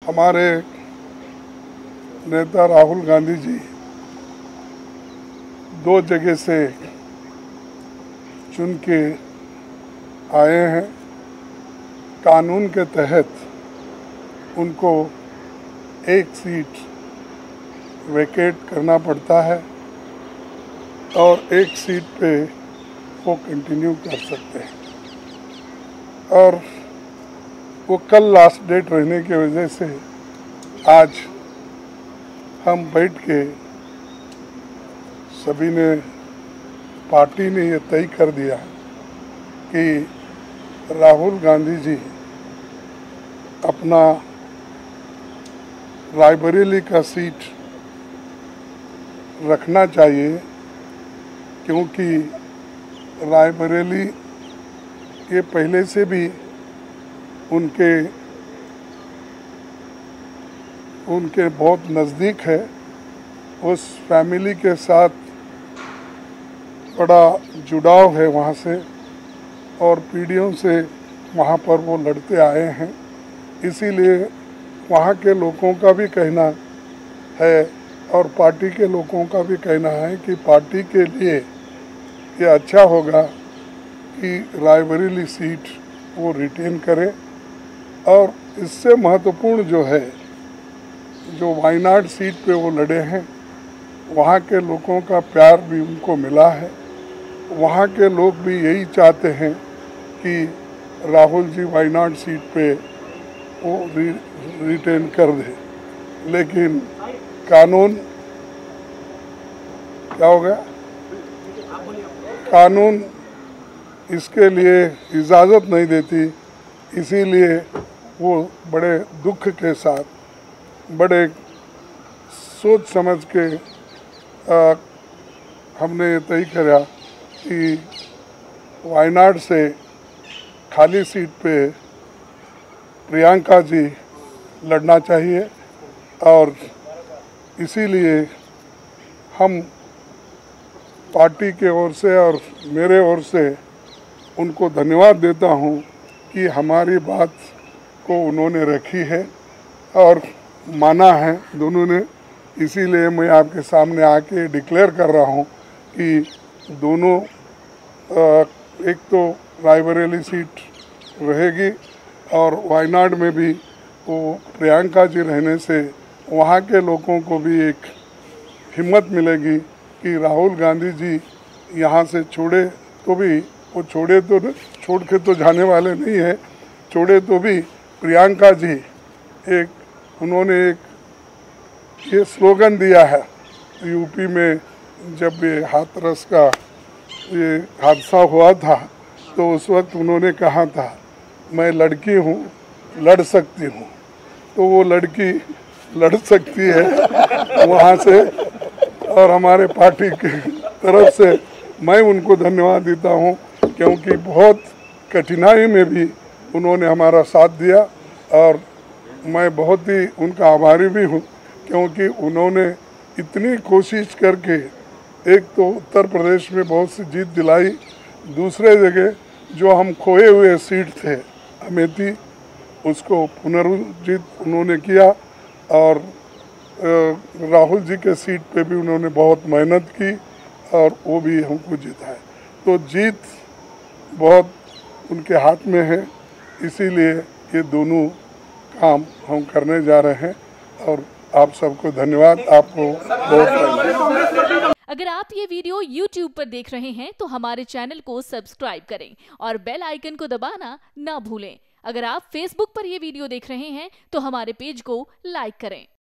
हमारे नेता राहुल गांधी जी 2 जगह से चुन के आए हैं। कानून के तहत उनको एक सीट वैकेट करना पड़ता है और एक सीट पे वो कंटिन्यू कर सकते हैं, और वो कल लास्ट डेट रहने की वजह से आज हम बैठ के सभी ने, पार्टी ने ये तय कर दिया कि राहुल गांधी जी अपना रायबरेली का सीट रखना चाहिए, क्योंकि रायबरेली ये पहले से भी उनके बहुत नज़दीक है। उस फैमिली के साथ बड़ा जुड़ाव है वहाँ से, और पीढ़ियों से वहाँ पर वो लड़ते आए हैं। इसीलिए वहाँ के लोगों का भी कहना है और पार्टी के लोगों का भी कहना है कि पार्टी के लिए ये अच्छा होगा कि रायबरेली सीट वो रिटेन करे। और इससे महत्वपूर्ण जो है, जो वायनाड सीट पे वो लड़े हैं, वहाँ के लोगों का प्यार भी उनको मिला है। वहाँ के लोग भी यही चाहते हैं कि राहुल जी वायनाड सीट पे वो रिटेन कर दे। लेकिन कानून क्या हो गया, कानून इसके लिए इजाज़त नहीं देती। इसीलिए वो बड़े दुख के साथ, बड़े सोच समझ के हमने ये तय करा कि वायनाड से खाली सीट पे प्रियंका जी लड़ना चाहिए। और इसीलिए हम पार्टी के ओर से और मेरे ओर से उनको धन्यवाद देता हूँ कि हमारी बात को उन्होंने रखी है और माना है दोनों ने। इसीलिए मैं आपके सामने आके डिक्लेयर कर रहा हूँ कि दोनों, एक तो रायबरेली सीट रहेगी और वायनाड में भी वो प्रियंका जी रहने से वहाँ के लोगों को भी एक हिम्मत मिलेगी कि राहुल गांधी जी यहाँ से छोड़े तो भी, वो छोड़े तो छोड़ के तो जाने वाले नहीं है, छोड़े तो भी प्रियंका जी उन्होंने एक ये स्लोगन दिया है यूपी में, जब ये हाथरस का ये हादसा हुआ था तो उस वक्त उन्होंने कहा था, मैं लड़की हूँ, लड़ सकती हूँ। तो वो लड़की लड़ सकती है वहाँ से, और हमारे पार्टी की तरफ से मैं उनको धन्यवाद देता हूँ, क्योंकि बहुत कठिनाई में भी उन्होंने हमारा साथ दिया। और मैं बहुत ही उनका आभारी भी हूँ, क्योंकि उन्होंने इतनी कोशिश करके एक तो उत्तर प्रदेश में बहुत सी जीत दिलाई, दूसरे जगह जो हम खोए हुए सीट थे अमेठी, उसको पुनर्जीत उन्होंने किया। और राहुल जी के सीट पे भी उन्होंने बहुत मेहनत की और वो भी हमको जिताया। तो जीत बहुत उनके हाथ में है। इसीलिए ये दोनों काम हम करने जा रहे हैं। और आप सबको धन्यवाद, आपको बहुत। अगर आप ये वीडियो YouTube पर देख रहे हैं तो हमारे चैनल को सब्सक्राइब करें और बेल आइकन को दबाना ना भूलें। अगर आप Facebook पर ये वीडियो देख रहे हैं तो हमारे पेज को लाइक करें।